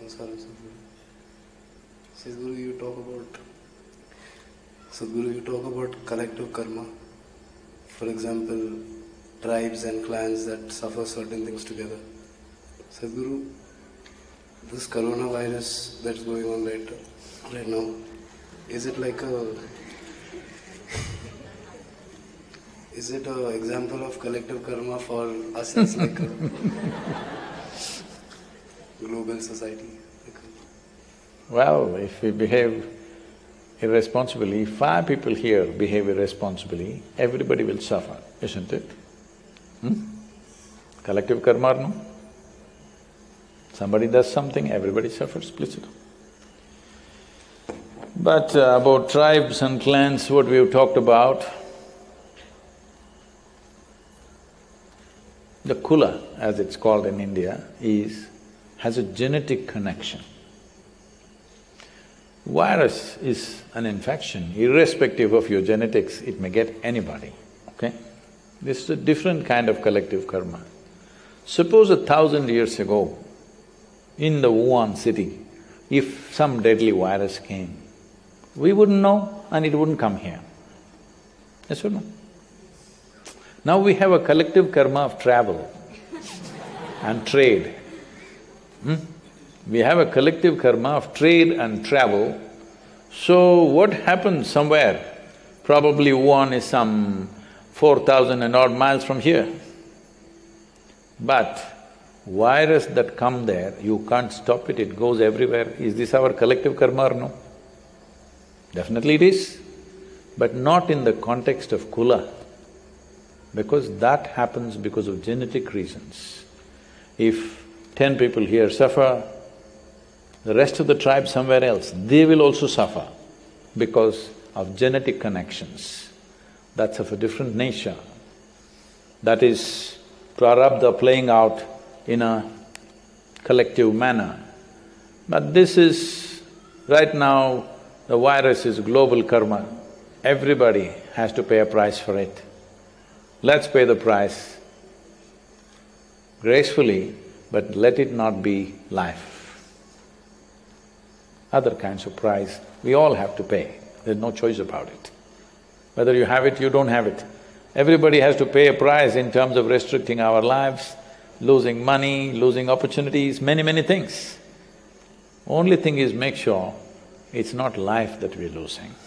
Namaskaram, Sadhguru. Sadhguru, you talk about collective karma. For example, tribes and clans that suffer certain things together. Sadhguru, this coronavirus that's going on right now, is it like is it an example of collective karma for us as like a global society? Well, if we behave irresponsibly, if 5 people here behave irresponsibly, everybody will suffer, isn't it? Collective karma or no? Somebody does something, everybody suffers, please. But about tribes and clans, what we've talked about, the kula, as it's called in India, has a genetic connection. Virus is an infection, irrespective of your genetics, it may get anybody, okay? This is a different kind of collective karma. Suppose 1,000 years ago, in the Wuhan city, if some deadly virus came, we wouldn't know and it wouldn't come here. Yes or no? Now we have a collective karma of travel and trade. We have a collective karma of trade and travel. So what happens somewhere? Probably Wuhan is some 4,000 and odd miles from here. But virus that come there, you can't stop it, it goes everywhere. Is this our collective karma or no? Definitely it is, but not in the context of kula, because that happens because of genetic reasons. If 10 people here suffer, the rest of the tribe somewhere else, they will also suffer because of genetic connections. That's of a different nature. That is prarabdha playing out in a collective manner. But this is… right now, the virus is global karma. Everybody has to pay a price for it. Let's pay the price gracefully, but let it not be life. Other kinds of price, we all have to pay, there's no choice about it. Whether you have it, you don't have it. Everybody has to pay a price in terms of restricting our lives, losing money, losing opportunities, many things. Only thing is make sure it's not life that we're losing.